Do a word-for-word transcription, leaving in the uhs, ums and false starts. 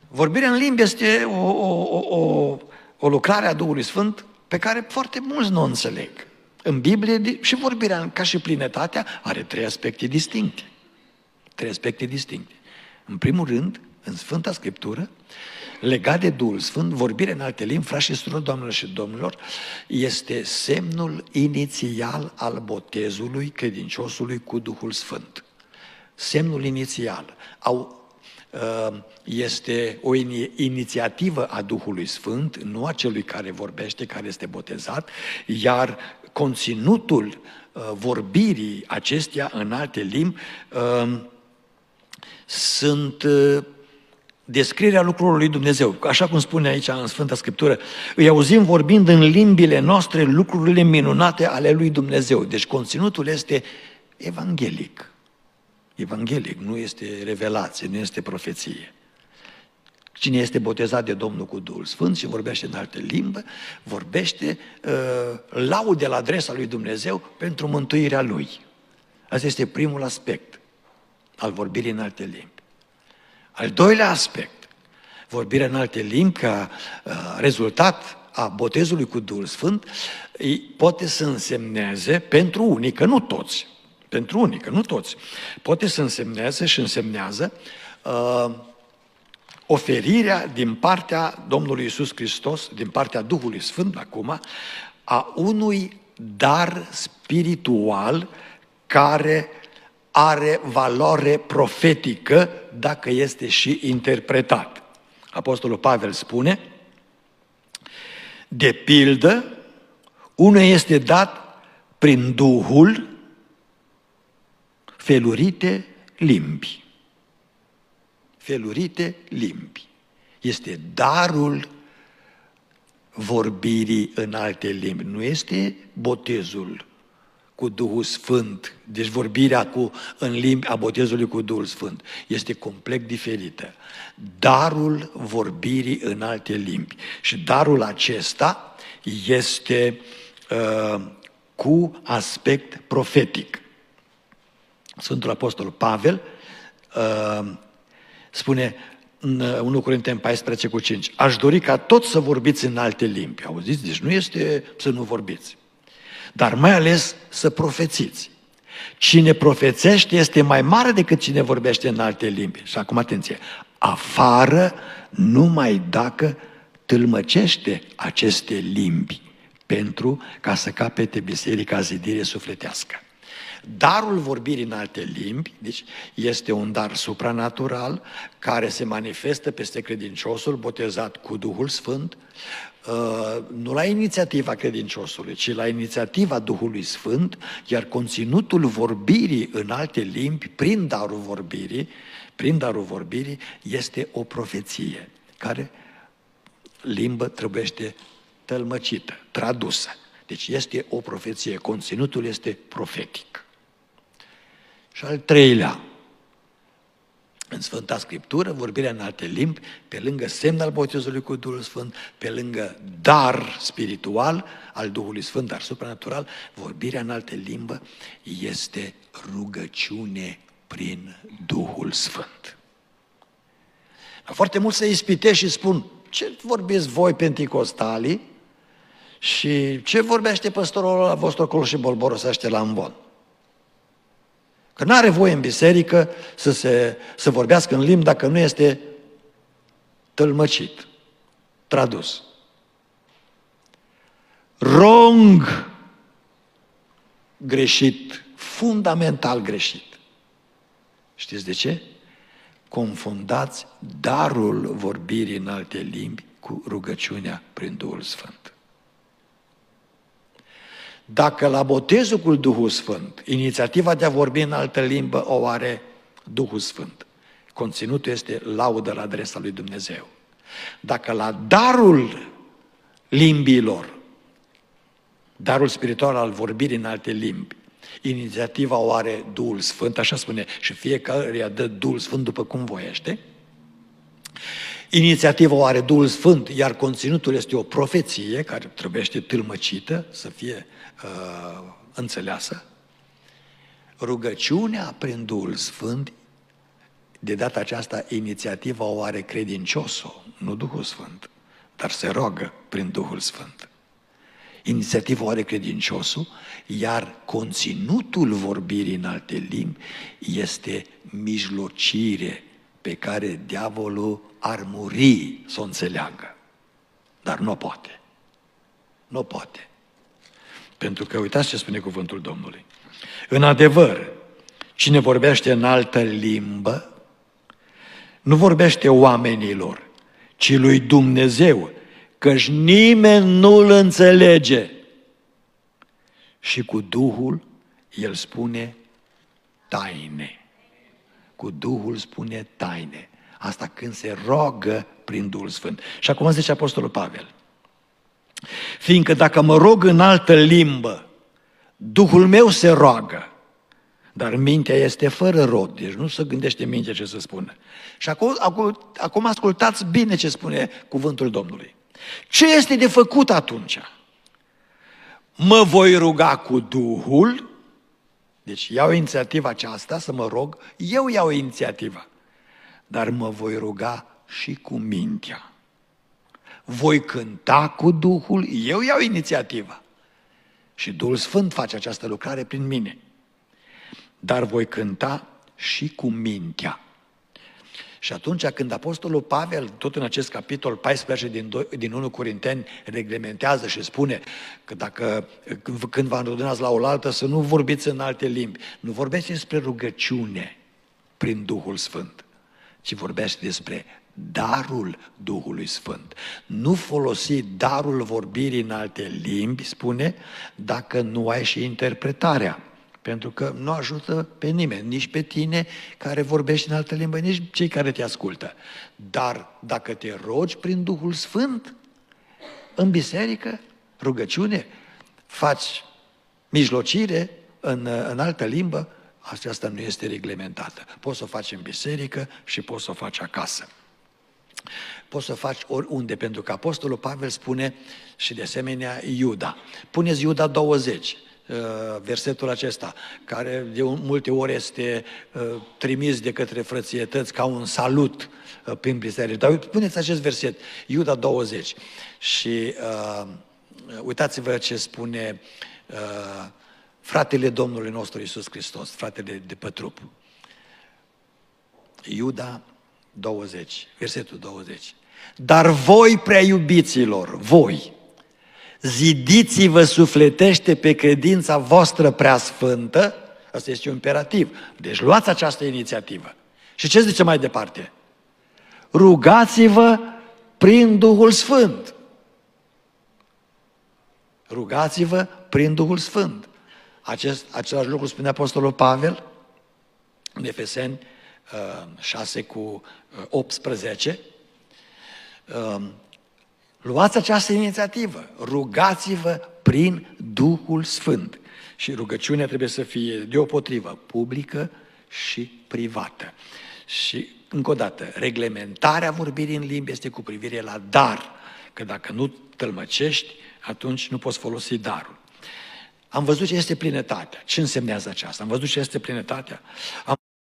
Vorbirea în limbi este o, o, o, o, o lucrare a Duhului Sfânt pe care foarte mulți nu o înțeleg. În Biblie și vorbirea, ca și plinătatea, are trei aspecte distincte. Trei aspecte distincte. În primul rând, în Sfânta Scriptură, legat de Duhul Sfânt, vorbirea în alte limbi, frați și surori, doamnelor și domnilor, este semnul inițial al botezului credinciosului cu Duhul Sfânt. Semnul inițial. Au, este o inițiativă a Duhului Sfânt, nu a celui care vorbește, care este botezat, iar conținutul vorbirii acesteia în alte limbi sunt descrierea lucrurilor lui Dumnezeu. Așa cum spune aici în Sfânta Scriptură, îi auzim vorbind în limbile noastre lucrurile minunate ale lui Dumnezeu. Deci conținutul este evanghelic. Evanghelic, nu este revelație, nu este profeție. Cine este botezat de Domnul cu Duhul Sfânt și vorbește în alte limbi, vorbește uh, laude la adresa lui Dumnezeu pentru mântuirea lui. Asta este primul aspect al vorbirii în alte limbi. Al doilea aspect, vorbirea în alte limbi ca uh, rezultat a botezului cu Duhul Sfânt, poate să însemneze pentru unii, că nu toți, pentru unii, că nu toți, poate să însemneze și însemnează uh, oferirea din partea Domnului Iisus Hristos, din partea Duhului Sfânt acum, a unui dar spiritual care are valoare profetică dacă este și interpretat. Apostolul Pavel spune, de pildă, unul este dat prin Duhul felurite limbi. Felurite limbi. Este darul vorbirii în alte limbi. Nu este botezul cu Duhul Sfânt, deci vorbirea cu, în limbi a botezului cu Duhul Sfânt. Este complet diferită. Darul vorbirii în alte limbi. Și darul acesta este uh, cu aspect profetic. Sfântul Apostol Pavel uh, spune în unu Corinteni paisprezece cu cinci, aș dori ca toți să vorbiți în alte limbi. Auziți? Deci nu este să nu vorbiți, dar mai ales să profețiți. Cine profețește este mai mare decât cine vorbește în alte limbi. Și acum atenție, afară numai dacă tâlmăcește aceste limbi pentru ca să capete biserica zidire sufletească. Darul vorbirii în alte limbi, deci este un dar supranatural care se manifestă peste credinciosul botezat cu Duhul Sfânt, nu la inițiativa credinciosului, ci la inițiativa Duhului Sfânt, iar conținutul vorbirii în alte limbi, prin darul vorbirii, prin darul vorbirii, este o profeție, care limbă trebuiește tălmăcită, tradusă. Deci este o profeție, conținutul este profetic. Și al treilea, în Sfânta Scriptură, vorbirea în alte limbi, pe lângă semn al botezului cu Duhul Sfânt, pe lângă dar spiritual al Duhului Sfânt, dar supranatural, vorbirea în alte limbi este rugăciune prin Duhul Sfânt. Foarte mulți se ispitește și spun, ce vorbiți voi penticostalii și ce vorbește păstorul la vostru acolo și bolboros ăștia la ambon? Că nu are voie în biserică să, se, să vorbească în limbi dacă nu este tălmăcit, tradus. Wrong, greșit, fundamental greșit. Știți de ce? Confundați darul vorbirii în alte limbi cu rugăciunea prin Duhul Sfânt. Dacă la botezul cu Duhul Sfânt, inițiativa de a vorbi în altă limbă o are Duhul Sfânt, conținutul este laudă la adresa lui Dumnezeu. Dacă la darul limbilor, darul spiritual al vorbirii în alte limbi, inițiativa o are Duhul Sfânt, așa spune, și fiecare îi dă Duhul Sfânt după cum voiește, inițiativa o are Duhul Sfânt, iar conținutul este o profeție care trebuie tâlmăcită, să fie uh, înțeleasă. Rugăciunea prin Duhul Sfânt De data aceasta, inițiativa o are credinciosul, nu Duhul Sfânt, dar se roagă prin Duhul Sfânt. Inițiativa o are credinciosul, iar conținutul vorbirii în alte limbi este mijlocire pe care diavolul ar muri să o înțeleagă. Dar nu poate. Nu poate. Pentru că uitați ce spune cuvântul Domnului. În adevăr, cine vorbește în altă limbă, nu vorbește oamenilor, ci lui Dumnezeu, căci nimeni nu-l înțelege. Și cu Duhul, el spune taine. Cu Duhul spune taine. Asta când se roagă prin Duhul Sfânt. Și acum zice Apostolul Pavel, fiindcă dacă mă rog în altă limbă, Duhul meu se roagă, dar mintea este fără rod, deci nu se gândește mintea ce să spună. Și acum, acum, acum ascultați bine ce spune cuvântul Domnului. Ce este de făcut atunci? Mă voi ruga cu Duhul, deci iau inițiativa aceasta să mă rog, eu iau inițiativa, dar mă voi ruga și cu mintea. Voi cânta cu Duhul, eu iau inițiativa. Și Duhul Sfânt face această lucrare prin mine. Dar voi cânta și cu mintea. Și atunci când Apostolul Pavel, tot în acest capitol paisprezece din, doi, din unu Corinteni, reglementează și spune că dacă când vă adunați la oaltă să nu vorbiți în alte limbi, nu vorbește despre rugăciune prin Duhul Sfânt, ci vorbește despre darul Duhului Sfânt. Nu folosi darul vorbirii în alte limbi, spune, dacă nu ai și interpretarea. Pentru că nu ajută pe nimeni, nici pe tine care vorbești în altă limbă, nici cei care te ascultă. Dar dacă te rogi prin Duhul Sfânt, în biserică, rugăciune, faci mijlocire în, în altă limbă, aceasta nu este reglementată. Poți să o faci în biserică și poți să o faci acasă. Poți să o faci oriunde, pentru că Apostolul Pavel spune și de asemenea Iuda. Puneți Iuda douăzeci. Versetul acesta, care de multe ori este uh, trimis de către frățietăți ca un salut uh, prin biserică. Dar puneți acest verset, Iuda douăzeci. Și uh, uitați-vă ce spune uh, fratele Domnului nostru Iisus Hristos, fratele de pe trup. Iuda douăzeci, versetul douăzeci. Dar voi, prea iubiților, voi, zidiți-vă sufletește pe credința voastră preasfântă, asta este un imperativ, deci luați această inițiativă. Și ce zice mai departe? Rugați-vă prin Duhul Sfânt. Rugați-vă prin Duhul Sfânt. Acest, același lucru spune Apostolul Pavel în Efeseni șase cu optsprezece. Luați această inițiativă, rugați-vă prin Duhul Sfânt. Și rugăciunea trebuie să fie deopotrivă, publică și privată. Și, încă o dată, reglementarea vorbirii în limbi este cu privire la dar, că dacă nu tălmăcești, atunci nu poți folosi darul. Am văzut ce este plinătatea. Ce însemnează aceasta? Am văzut ce este plinătatea? Am